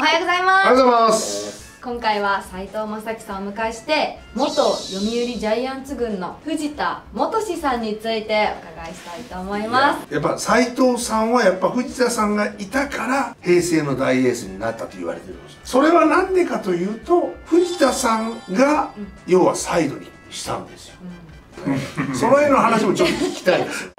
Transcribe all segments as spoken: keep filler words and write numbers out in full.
はようございます。 おはようございます。 今回は斉藤正樹さんをお迎えして元読売ジャイアンツ軍の藤田元志さんについてお伺いしたいと思います。 やっぱ斉藤さんはやっぱ藤田さんがいたから平成の大エースになったと言われてるんです。それは何でかというと藤田さんが要はサイドにしたんですよ、うん、その辺の話もちょっと聞きたいですよ。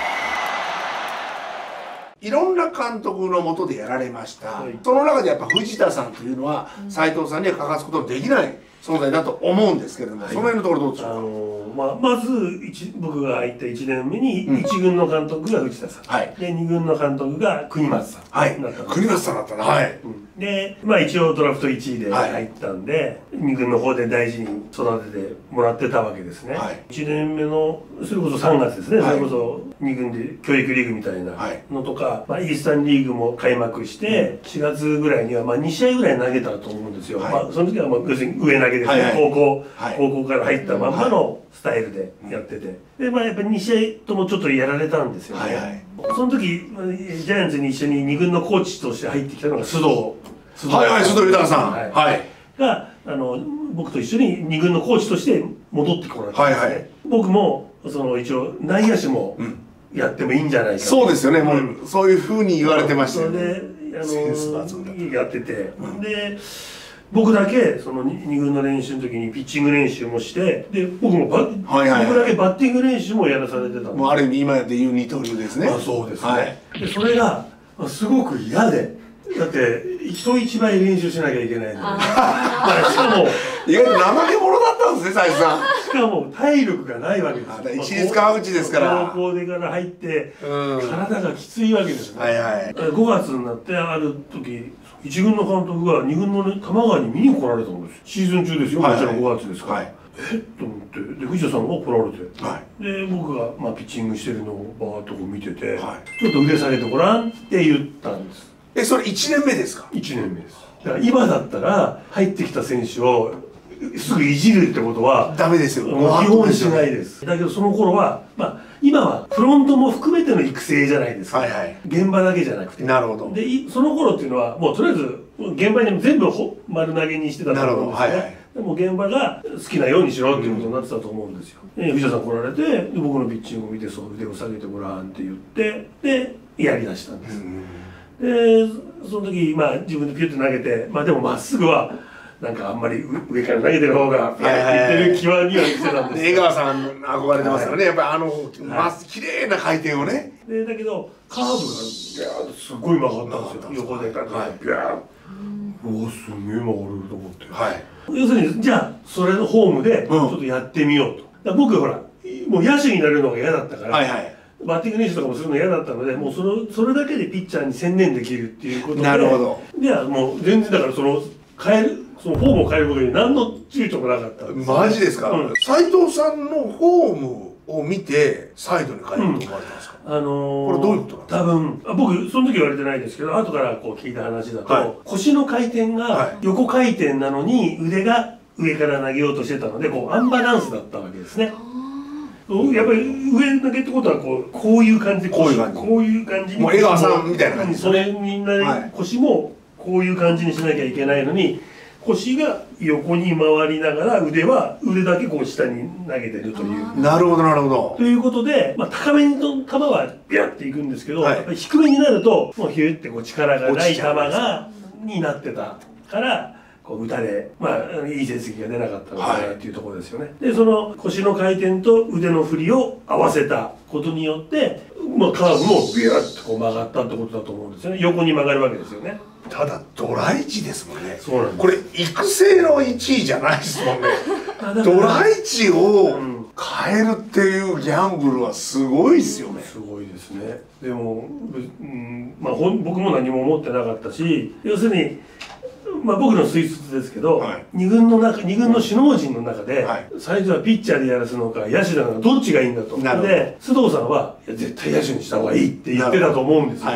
いろんな監督の下でやられました、はい、その中でやっぱ藤田さんというのは斉藤さんには欠かすことのできない存在だと思うんですけれども、はい、その辺のところどうでしょうか。あのーまあ、まず僕が入ったいちねんめにいち軍の監督が藤田さん、うん、はい、でに軍の監督が国松さん、 はい、国松さんだったな、はい、 うん、で、まあ、一応ドラフトいちいで入ったんで、はい、に軍の方で大事に育ててもらってたわけですね、はい、いちねんめのそれこそさんがつですね、はい、それこそに軍で教育リーグみたいなのとか、はい、まあ、イースタンリーグも開幕して、うん、しがつぐらいにはまあにしあいぐらい投げたと思うんですよ、はい、まあ、その時はまあ要するに上投げですね、はい、高校、はい、高校から入ったまんまのスタイルでやってて、で、まあ、やっぱりにしあいともちょっとやられたんですよね、はいはい、その時ジャイアンツに一緒にに軍のコーチとして入ってきたのが須藤はいはい、須藤豊さん、 はい、はい、があの僕と一緒にに軍のコーチとして戻ってこられたんですね、はいはい、僕もその一応内野手もやってもいいんじゃないかと、 そうですよね、もうそういうふうに言われてましたよね。 それであのやってて、うん、で僕だけそのに軍の練習の時にピッチング練習もして、で僕もバ、はいはいはい、僕だけバッティング練習もやらされてたんです。 もうある意味今でいう二刀流ですね。 あ、そうですね、はい、でそれがすごく嫌で、だって人一倍練習しなきゃいけないので、まあ、しかも意外と怠け者だったんですね、斉藤さん。 しかも体力がないわけです。 一律川口ですから、 高校でから入って、うん、体がきついわけですね、はいはい、ごがつになってある時いち軍の監督がに軍の、ね、玉川に見に来られたんです。シーズン中ですよ、もちろんごがつですから、はい、えっと思ってで藤田さんが来られて、はい、で僕が、まあ、ピッチングしてるのをバーッとこう見てて、はい、ちょっと腕下げてごらんって言ったんです。 え、それいちねんめですか。 いちねんめです。だから今だったら入ってきた選手をすぐいじるってことはダメですよ。 基本しないです。だけどその頃は、まあ今はフロントも含めての育成じゃないですか、はいはい、現場だけじゃなくて。なるほど。でその頃っていうのはもうとりあえず現場に全部丸投げにしてたと思うんですね、はいはい、でも現場が好きなようにしろっていうことになってたと思うんですよ、うん、で藤田さん来られてで僕のピッチングを見て、そう腕を下げてごらんって言ってでやりだしたんです、うん、でその時、まあ、自分でピュッと投げて、まあでもまっすぐはなんかあんまり上から投げてる方がピャーって言ってる気はにはしてたんです江川さん憧れてますからね、やっぱりあの、ま、綺麗な回転をね。 でだけどカーブがビャーッとすごい曲がったんですよ、横でビャーッ、うわすげえ曲がると思って、はい、要するにじゃあそれのホームでちょっとやってみようと、だ僕ほらもう野手になるのが嫌だったから、はいはい、バッティング練習とかもするの嫌だったので、もうそのそれだけでピッチャーに専念できるっていうことで、なるほど、いやもう全然だからその変えるそのフォームを変えることに何の躊躇もなかったんです。 マジですか。うん、斉藤さんのフォームを見てサイドに変えると思われたんですか。うん、あのー、これどういうことなんですか。多分僕その時言われてないですけど、後からこう聞いた話だと、はい、腰の回転が横回転なのに腕が上から投げようとしてたので、こうアンバランスだったわけですね。やっぱり上投げってことはこうこういう感じで、こういう感じ、こういう感じに、 もう江川さんみたいな感じ、 それになり、はい、腰もこういう感じにしなきゃいけないのに、腰が横に回りながら腕は腕だけこう下に投げてるという。 なるほどなるほど。 ということで、まあ、高めの球はビャッていくんですけど、はい、低めになるともうヒューってこう力がない球がになってたから。こう打たれ、まあ、いい成績が出なかったのかなっていうところですよね、はい、でその腰の回転と腕の振りを合わせたことによって、まあ、カーブもビューッとこう曲がったってことだと思うんですよね。横に曲がるわけですよね。 ただドラいちですもんね。 そうなんです。 これ育成のいちいじゃないですもんねドラいちを変えるっていうギャンブルはすごいですよね。 すごいですね。でも、うんまあ、ほん僕も何も思ってなかったし、要するにまあ僕の推察ですけど、はい、に軍の中、に軍の首脳陣の中で、はい、最初はピッチャーでやらすのか野手なのかどっちがいいんだと。で須藤さんはいや絶対野手にした方がいいって言ってたと思うんですよ。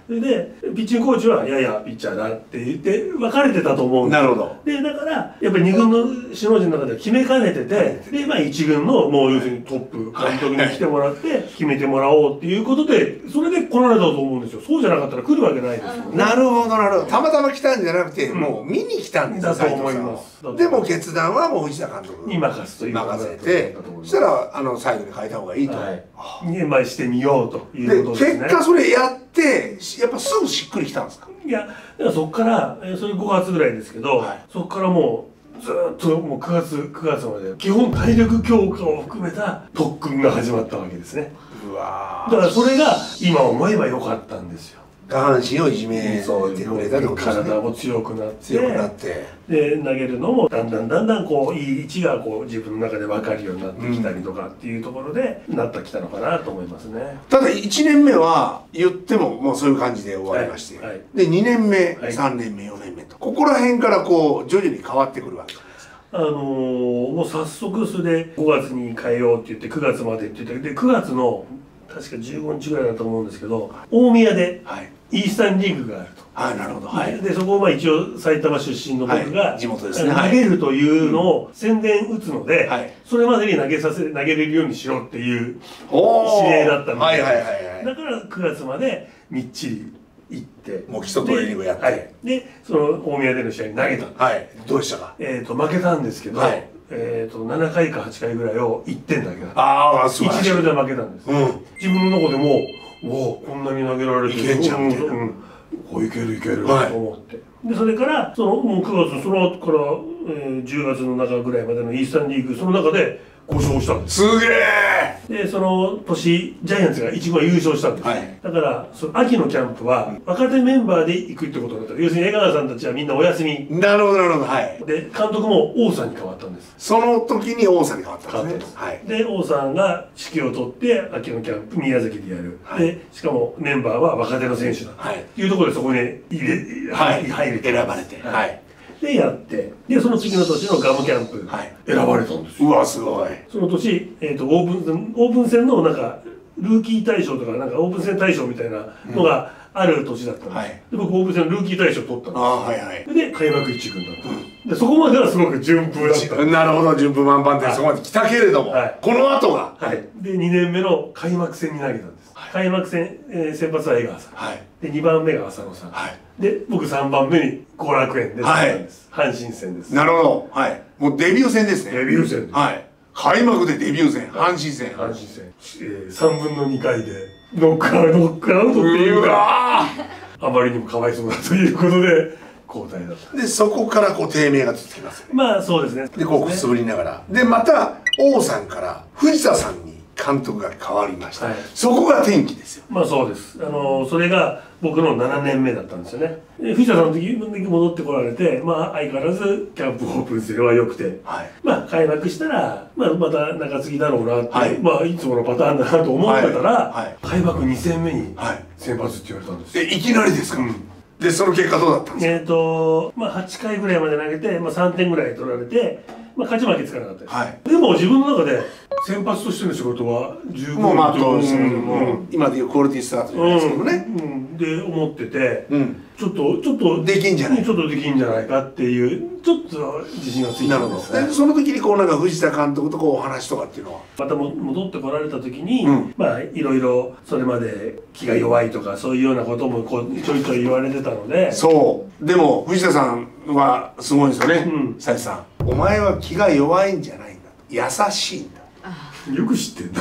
それでピッチングコーチはいやいやピッチャーだって言って分かれてたと思うんですよ。 なるほど。 でだからやっぱりに軍の首脳陣の中では決めかねてて、でまあいち軍のもう要するにトップ監督に来てもらって決めてもらおうっていうことで、それで来られたと思うんですよ。そうじゃなかったら来るわけないですよね。 なるほどなるほど。たまたま来たんじゃなくて、もう見に来たんですよ。 だと思います。 でも決断はもう藤田監督に任すという任せて、そしたらあのサイドに変えた方がいいと。 にまあしてみようということですね。 結果それやってやっぱすぐしっくりきたんですか？ いや、そこからそれごがつぐらいですけど、そこからもうずっともうくがつくがつまで基本体力強化を含めた特訓が始まったわけですね。 うわ。 だからそれが今思えばよかったんですよ。 下半身をいじめてくれたってことですね。 体も強くなって強くなってで投げるのもだんだんだんだんこういい位置がこう自分の中で分かるようになってきたりとかっていうところでなってきたのかなと思いますね。 ただいちねんめは言ってももうそういう感じで終わりまして、はいはい、でにねんめ、はい、さんねんめよねんめとここら辺からこう徐々に変わってくるわけじゃないですか。 あのー、もう早速それでごがつに変えようって言ってくがつまでって言ってでくがつの確かじゅうごにちぐらいだと思うんですけど大宮で、はいイースタンリーグがあると。 はい、なるほど。はい。 で、そこをまあ一応埼玉出身の僕が、 地元ですね。 投げるというのを宣伝打つので、それまでに投げさせ、投げれるようにしろっていう指令だったので、だからくがつまでみっちり行って、 もう基礎トレーニングやって、 で、その大宮での試合に投げた。 はい。どうでしたか？ えっと、負けたんですけど、えっと、ななかいかはちかいぐらいをいってんだけだ。 ああ、すごい。 いちたいゼロで負けたんです。自分の中でも、おおこんなに投げられていけんじゃんみたいな、 こういけるいけると思って、でそれからそのもうくがつその後から、えー、じゅうがつの中ぐらいまでのイースタンリーグその中でご勝したんです。 すげえでその年ジャイアンツがいち軍優勝したんです、はい、だからその秋のキャンプは若手メンバーで行くってことだった。要するに江川さんたちはみんなお休み。 なるほどなるほど。はい。 で監督も王さんに変わったんです。 その時に王さんに変わったんですね。 はい、で王さんが指揮を取って秋のキャンプ宮崎でやる、はい、でしかもメンバーは若手の選手だと、はい、いうところでそこに入れ、はい、入れて選ばれて、はい、 でやってでその次の年のガムキャンプ、はい、選ばれたんですよ。 うわすごい。 その年、えー、とオープンオープン戦のなんかルーキー大賞とかなんかオープン戦大賞みたいなのがある年だったんです、うんはい、で僕オープン戦のルーキー大賞取ったんです。あ、はいはい、で開幕一軍だった、うん、でそこまではすごく順風だった。 なるほど、順風満帆でそこまで来たけれども、はい、この後が、 はい、でにねんめの開幕戦に投げたんです、はい、開幕戦、えー、先発は江川さん、はい、でにばんめが浅野さん、はい、で僕さんばんめに後楽園で出たんです、はい、阪神戦です。 なるほど、はい、もうデビュー戦ですね。 デビュー戦です、はい、 開幕でデビュー戦、阪神戦、 阪神戦、えー、さんぶんのにかいでノックアウトノックアウトっていうかあまりにもかわいそうだということで交代だった。 でそこからこう低迷が続きますよね。 まあそうですね。 でこうくすぶりながらでまた王さんから藤田さんに監督が変わりました、はい、そこが転機ですよ。 まあそうです。あのそれが僕のななねんめだったんですよね。で藤田さんの時戻ってこられて、まあ相変わらずキャンプオープン戦は良くて、はい、まあ開幕したら、まあ、また中継ぎだろうなって、はい、まあいつものパターンだなと思ってたら、はいはい、開幕に戦目に先発って言われたんですよ。 えいきなりですか？うん、でその結果どうだったんですか？ えっとまあはちかいぐらいまで投げて、まあ、さんてんぐらい取られて、まあ、勝ち負けつかなかったです、はい、でも自分の中で先発としての仕事は十分もうまっとうしてる、今でいうクオリティスタートじゃないですけどね、 うんうん、で思ってて、うん、ちょっとちょっとできんじゃないちょっとできんじゃないかっていうちょっと自信がついたんですね。 でその時にこうなんか藤田監督とこうお話とかっていうのはまたも戻ってこられた時に、うん、まあいろいろそれまで気が弱いとかそういうようなこともこうちょいちょい言われてたので。 そうでも藤田さんはすごいんですよね、佐々木さん。お前は気が弱いんじゃないんだ、優しいんだ。 よく知ってんだ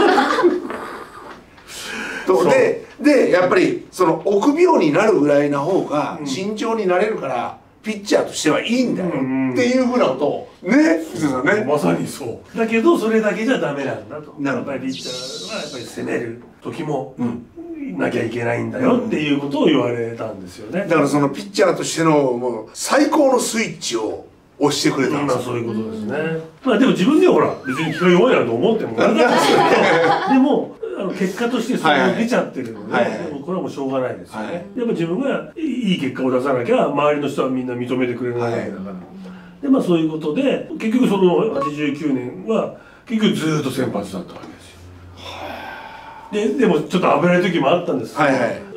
とででやっぱりその臆病になるぐらいな方が慎重になれるから、うん、ピッチャーとしてはいいんだよっていうふうなことをね、藤田さんね。 まさにそうだけどそれだけじゃダメなんだと。やっぱりピッチャーはやっぱり攻める時も、うんなきゃいけないんだよっていうことを言われたんですよね。 だからそのピッチャーとしてのもう最高のスイッチを押してくれたんですよ。 そういうことですね。まあでも自分ではほら別に気が弱いなと思ってもなかったですよね。でもあの結果としてそれが出ちゃってるので、はいはい、これはもうしょうがないですよね。はい、やっぱ自分がいい結果を出さなきゃ周りの人はみんな認めてくれないわけだから。はい、でまあそういうことで結局そのはちじゅうきゅうねんは結局ずっと先発だったわけですよ。ででもちょっと危ない時もあったんですけど、はいはい、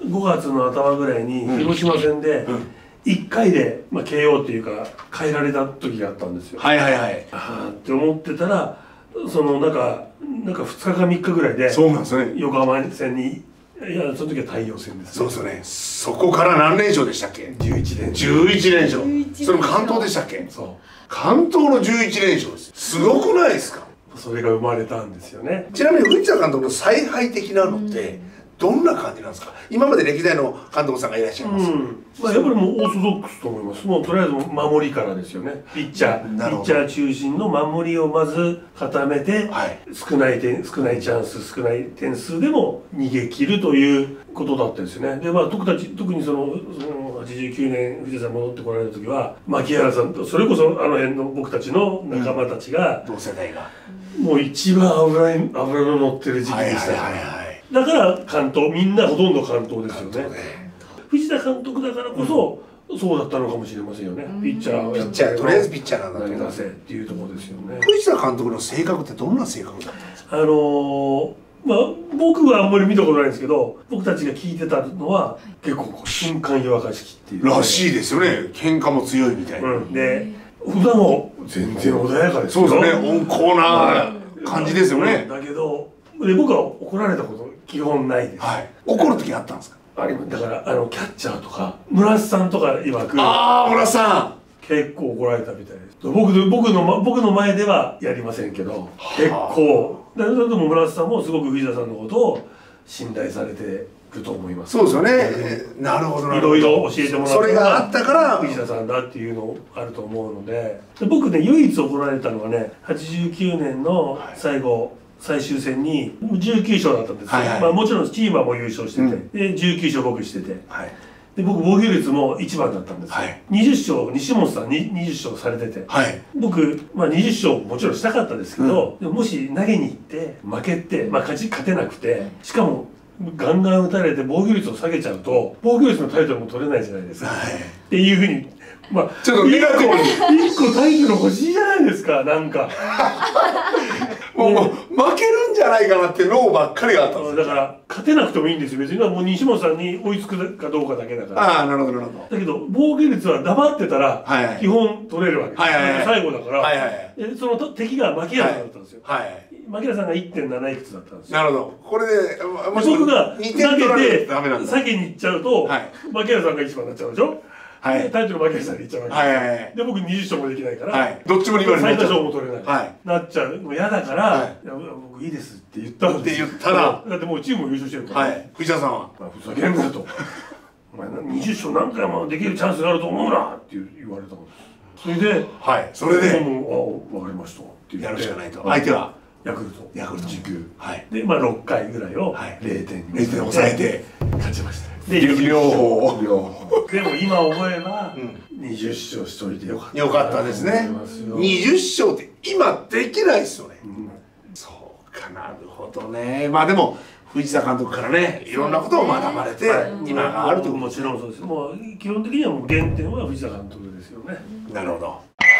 ごがつの頭ぐらいに広島戦でいっかいで、まあ、ケーオー っていうか変えられた時があったんですよ。 はいはいはい。 ああって思ってたら、そのなんかなんかふつかかみっかぐらいでそうなんですね、 横浜戦に、いやその時は太陽戦です、 ね、そうですね。そこから何連勝でしたっけ？ じゅういち連勝。 じゅういち連勝。それも関東でしたっけ？そう。関東のじゅういち連勝です。すごくないですか？ それが生まれたんですよね。 ちなみに藤田監督の采配的なのってどんな感じなんですか？今まで歴代の監督さんがいらっしゃいます。うん、 まあやっぱりもうオーソドックスと思います。もうとりあえず守りからですよね。ピッチャー、ピッチャー中心の守りをまず固めて、はい、少ない点、少ないチャンス、少ない点数でも逃げ切るということだったんですよね。でまあ特に特にそのそのはちじゅうきゅうねん藤田さん戻ってこられた時は牧原さんとそれこそあの辺の僕たちの仲間たちが、 うん、同世代がもう一番油に油の乗ってる時期でした。だから関東みんなほとんど関東ですよね。ね藤田監督だからこそ、うん、そうだったのかもしれませんよね。ピッチャーをやってとりあえずピッチャーなんだと投げ出せっていうところですよね。 藤田監督の性格ってどんな性格だったんですか？ あのー、まあ僕はあんまり見たことないんですけど、僕たちが聞いてたのは結構こう瞬間湯沸かしきっていう、 ね、らしいですよね。喧嘩も強いみたいな、うん、 で普段も全然穏やかですよ。 そうですね、温厚な感じですよね。 だけどで僕は怒られたこと基本ないです。 はい、怒る時あったんですか？ ありだからあのキャッチャーとか村瀬さんとか曰く、 ああ村瀬さん結構怒られたみたいです。僕の僕の僕の前ではやりませんけど、結構だけども村瀬さんもすごく藤田さんのことを信頼されてると思います。 そうですよね。なるほどなるほど。 いろいろ教えてもらったそれがあったから藤田さんだっていうのあると思うので、で僕ね唯一怒られたのはねはちじゅうきゅうねんの最後。はい、最終戦にじゅうきゅう勝だったんですよ。はい、はい、まあもちろんチームはもう優勝してて、うん、でじゅうきゅう勝僕してて、はい、で僕防御率もいちばんだったんですよ。はい、にじゅっ勝西本さんににじゅっ勝されてて、はい、僕、まあ、にじゅっ勝もちろんしたかったですけど、うん、でももし投げに行って負けて、まあ、勝ち勝てなくてしかもガンガン打たれて防御率を下げちゃうと防御率のタイトルも取れないじゃないですか、はい、っていうふうに。まあ、 ちょっとネガティブにいっこタイトル欲しいじゃないですか。なんかもう、もう負けるんじゃないかなって脳ばっかりがあったんですよ。 だから勝てなくてもいいんですよ。別にもう西本さんに追いつくかどうかだけだから。 ああなるほどなるほど。 だけど防御率は黙ってたら基本取れるわけです。最後だから、はいはい、でその敵が牧原さんだったんですよ。はいはい、牧原さんが いってんなないくつだったんですよ。 なるほど。これで僕が投げて先に行っちゃうと、はい、牧原さんがいちばんになっちゃうでしょ。はい、タイトル負けさんでいっちゃうわけです、はいはいはい、で僕にじゅっ勝もできないから、はい、 どっちもに割最多勝も取れない、はい、なっちゃうもう嫌だから、はい、いや僕いいですって言ったんですよ。 って言ったらだってもうチームも優勝してるから、 はい、藤田さんはふざけんなとお前にじゅっ勝何回もできるチャンスがあると思うなって言われたんです。それではいそれでもうあ分かりましたって言ってやるしかないと。相手はヤクルトヤクルトじゅうきゅう、はい、でまあろっかいぐらいをれいてんに抑えて勝ちました。 で両方両方でも今思えば、うん、にじゅっ勝しといてよかったよかったですね。にじゅっ勝って今できないですよね、うん、そうかなるほどね。まあでも藤田監督からねいろんなことを学ばれて、はい、今があるということ。 もちろんそうです。もう基本的にはもう原点は藤田監督ですよね。 なるほど。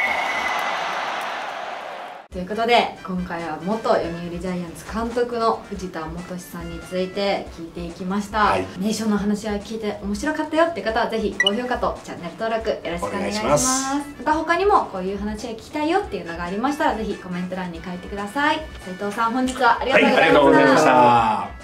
ということで今回は元読売ジャイアンツ監督の藤田元さんについて聞いていきました、はい、ネーションの話は聞いて面白かったよっていう方はぜひ高評価とチャンネル登録よろしくお願いします。また他にもこういう話が聞きたいよっていうのがありましたらぜひコメント欄に書いてください。斉藤さん本日はありがとうございました。はい、ありがとうございました。